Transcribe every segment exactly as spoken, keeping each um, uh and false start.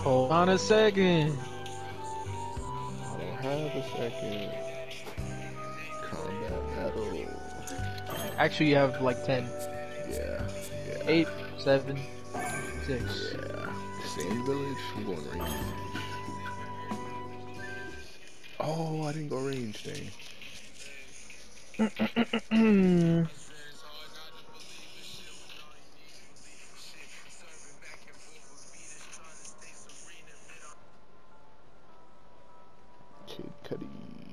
Hold on a second. I don't have a second. Combat battle. Actually, you have like ten. Yeah, yeah. Eight, seven, six. Yeah. Sand village? I'm going range. Oh, I didn't go range, dang. Kid Cudi.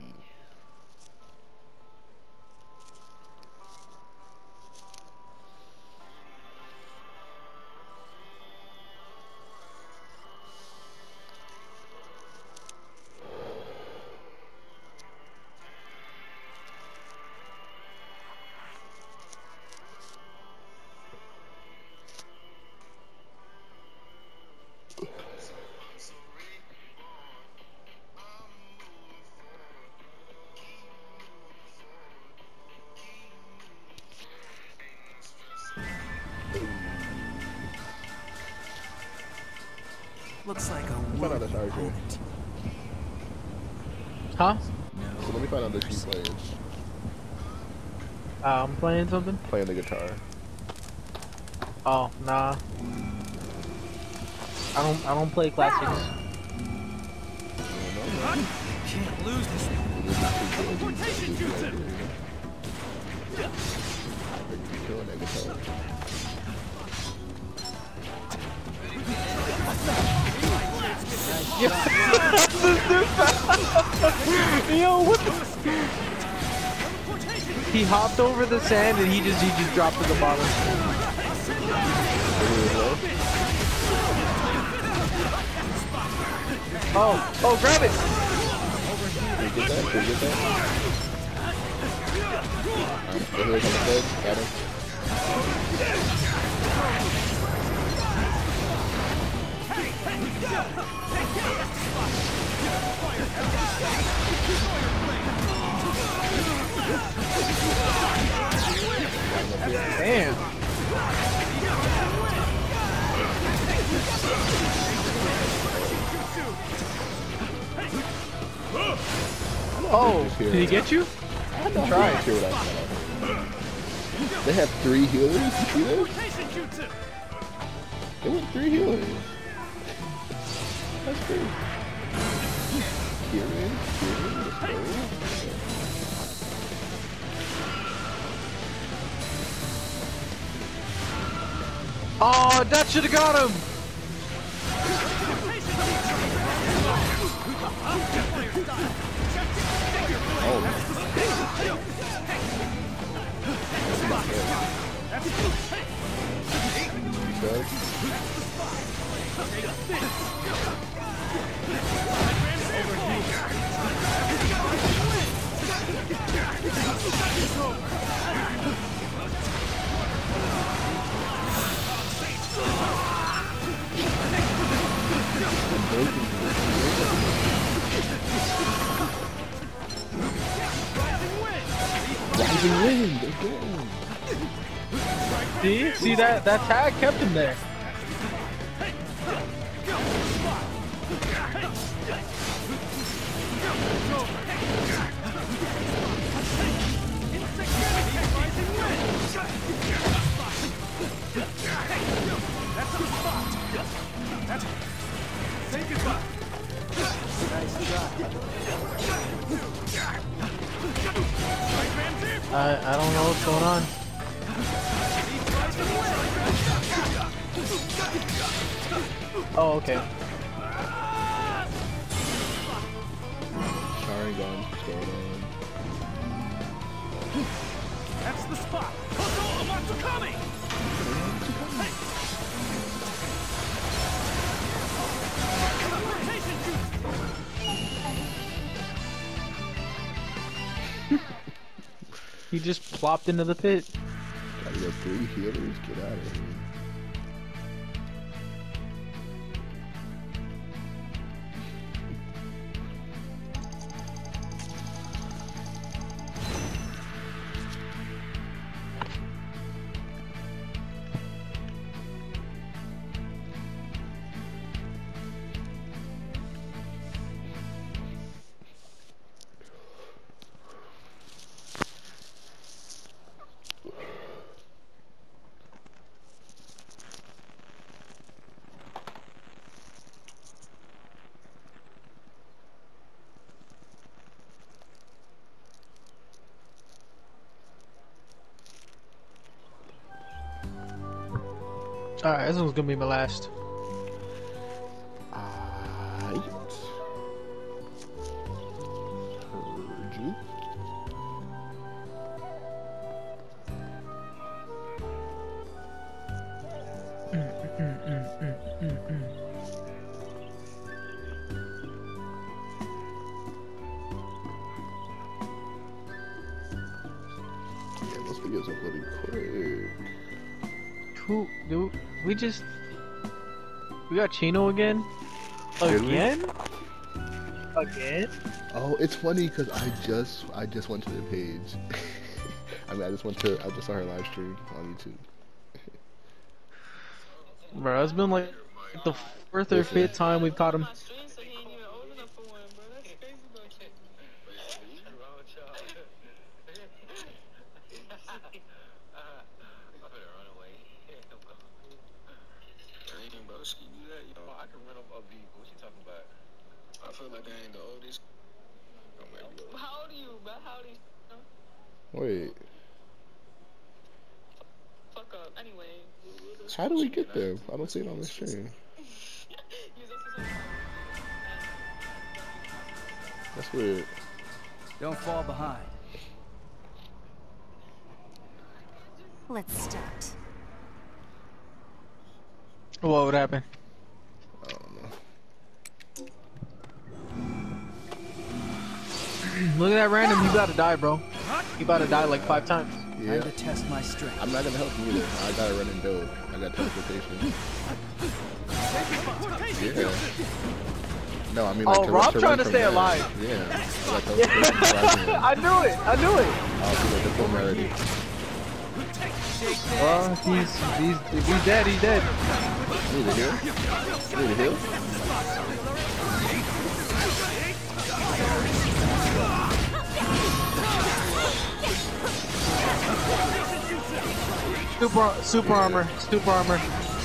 Looks like a Find out worthy that's R J. opponent. Huh? So let me find out that you playing. Uh, I'm playing something? Playing the guitar. Oh, nah. I don't I don't play classics. Can't lose this one. Teleportation jutsu! Killing that guitar. Yo, what the? He hopped over the sand and he just he just dropped to the bottom. Oh, oh, grab it! Did you get that? Did you get that? Um, go ahead, come ahead. Got him. Damn. Oh, did he get you? I know. Try it. What I saw. They have three healers. You see this? They went three healers. That's crazy. Kieran, Kieran, let's go. Oh, that should have got him. Oh. Rising wind again. See, see that that tag kept him there. I I don't know what's going on. Oh, okay. Sharingan, what's going on? That's the spot. Koto Amatsukami! He just plopped into the pit. Gotta go three healers, get out of here. Alright, this one's gonna be my last. Aight. Heard you. Yeah, those videos are pretty quick. Who, dude? We just we got Chino again. Did we? Again? Again? Oh, it's funny because I just I just went to the page. I mean, I just went to I just saw her live stream on YouTube. Bro, it's been like the fourth or Listen. fifth time we've caught him. I feel like I ain't the oldest. How old are you, bro? How old are you? Wait, Fuck up. Anyway. how do we get there? I don't see it on the stream. That's weird. Don't fall behind. Let's start. What would happen? I don't know. Look at that random. You gotta die, bro. You about to die like five times. Yeah, Time to test my strength. I'm not gonna help you either. I gotta run and build. I got teleportation. Yeah. No, I mean like Oh, to, Rob to trying run to from stay there. alive. Yeah. I got teleportation. so I can- I knew it. I knew it. I'll do it. Deploy me already. Well, he's he's if he's dead. He's dead. Need a heal? Need a heal? Super super armor. Super armor.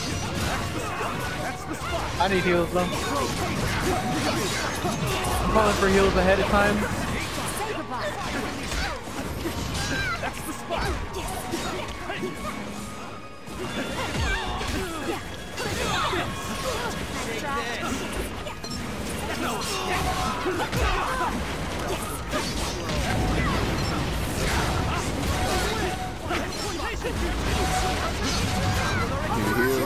I need heals though. I'm calling for heals ahead of time. Need a heal?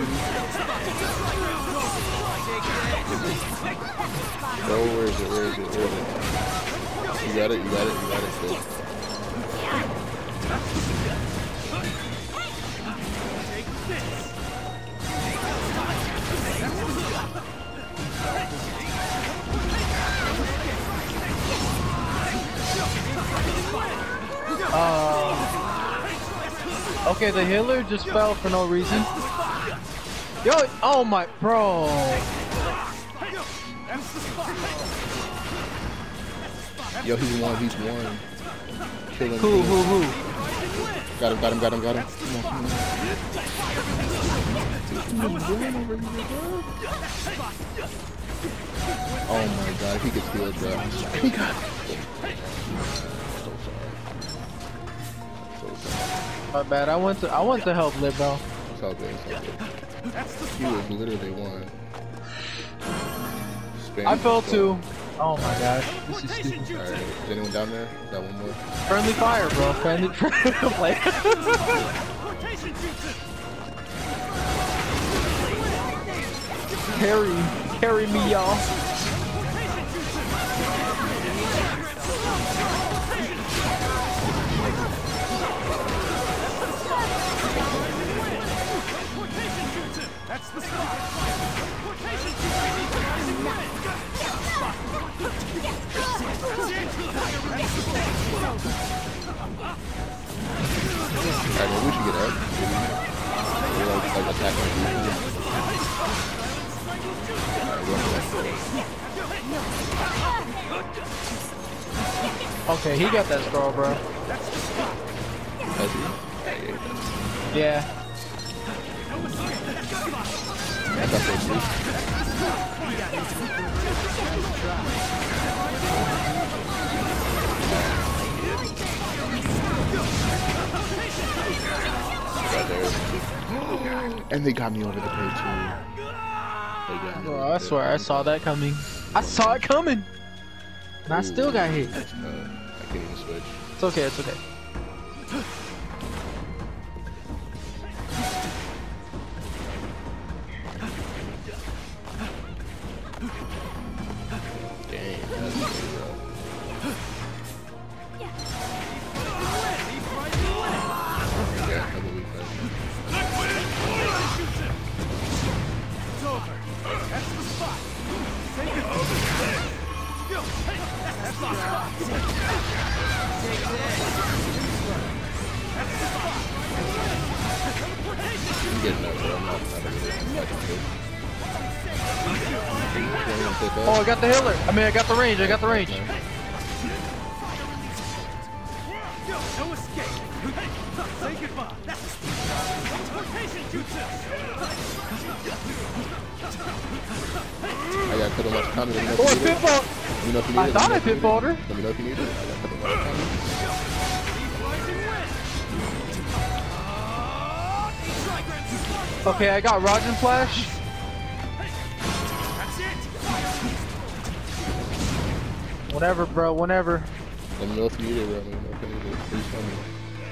Oh, where is it? Where is it? Where is it? You got it? You got it? You got it? Good. Uh, okay, the healer just fell for no reason. Yo, oh my, bro. Yo, he's one. He's one. Kill him. Who, who, who? Got him, got him, got him, got him. Come on, come on. Oh my god, he gets healed, bro. He got it. So sorry. So sorry. My bad. I went to I went to help Lib, bro. It's all good, it's all good. He was literally one. Spam I fell control. too. Oh my gosh, this is stupid. Alright, is anyone down there? Got one more? Friendly fire, bro. Friendly play. Carry, carry me, y'all. That's the spot. Alright, well, we should get out. We're like, like attacking people. Alright, Okay, he got that scroll, bro. Has he? Yeah. I got that too. Right there. And they got me over the pay too. They got me Bro, over I the swear I pay. saw that coming. I saw it coming. And I still got hit. Uh, I can't even switch. It's okay, it's okay. Dang, that's crazy, bro. Yeah, I believe that. It's over. That's the spot. Take it. Yo, hey, that's the spot. Take that. That's the spot. Teleportation. I'm getting that, bro. I'm not, I'm not really fucking good. Oh, I got the healer. I mean, I got the range. I got the range. Yo, no escape. Say goodbye. That's the spot. Teleportation jutsu. I got cut on my comment. Let me know Oh, I if you need it. pinball. Let me know if you need I it. thought I Let me know if you pinballed her. need it. Let me know if you need it. I got cut on my comment. Okay, I got Roger Flash. Whatever, bro. Whenever. Let me know if you need it, bro. Let me know if you need it. Please tell me.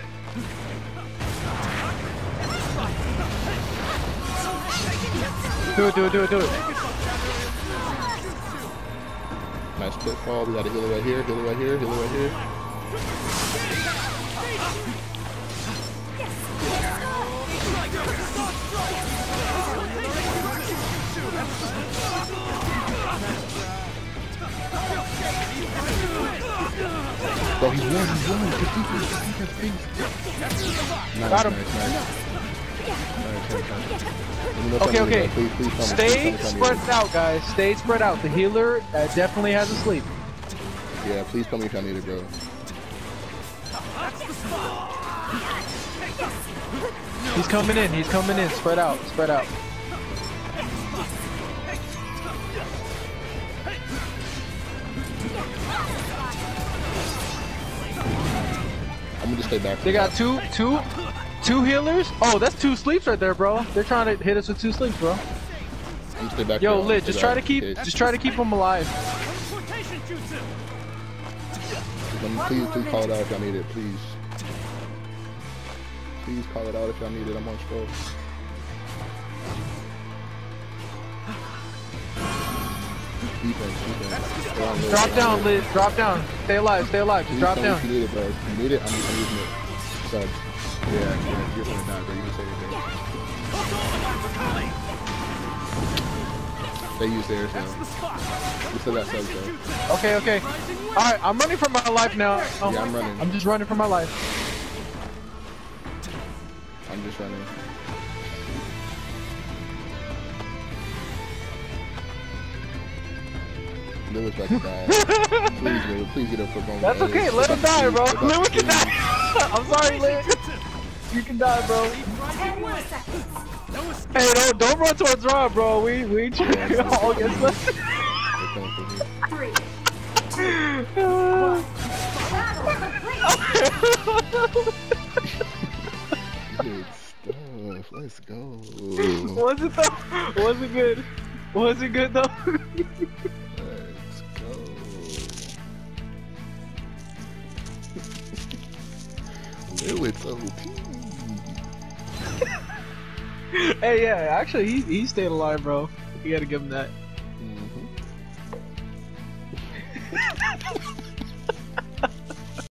Do it, do it, do it, do it. Nice pitfall. We got a healer right here. Healer right here. Healer right here. Bro, he's one. He's one. Good defense. Good defense. Please. Nice, Got him. nice, nice. Nice, nice, nice. Let me know if Okay, I need it, okay. bro. Please, please tell me. Please Stay tell me if I need spread it. out, guys. Stay spread out. The healer uh, definitely has a sleep. Yeah, please tell me if I need it, bro. He's coming in. He's coming in. Spread out. Spread out. I'm gonna just stay back. They got two, two, two healers. Oh, that's two sleeps right there, bro. They're trying to hit us with two sleeps, bro. I'm gonna stay back. Yo, here. I'm Lit, gonna just stay try to back. keep, Okay. just try to keep them alive. Teleportation jutsu. Let me, please, please call it out if y'all need it, please. Please call it out if y'all need it. I'm on stroke. Defense, defense. Stay on low, Drop stay on down, low. Lit. Drop down. Stay alive. Stay alive. Just Please drop tell me down. if you need it, bro. If you need it, I'm, I'm using it. Subs. Yeah, yeah, you're gonna die, bro. You can say anything. They use theirs now. We still got subs, though. Okay, okay. All right, I'm running for my life now. Oh, Yeah, I'm running. I'm just running for my life. I'm just running. Lil about to die. Please, Lil, please get up for Bone. That's okay. Let him die, bro. Lit, we can die. I'm sorry, Lit. You can die, bro. Ten more seconds. Hey, don't don't run towards Rob, bro. We we Yeah, all get left. They're coming for me. Three. Battle complete. Good stuff. Let's go. Was it though? Was it good? Was it good though? Let's go. Lil, it's O P. Hey, yeah. Actually, he he stayed alive, bro. You gotta give him that.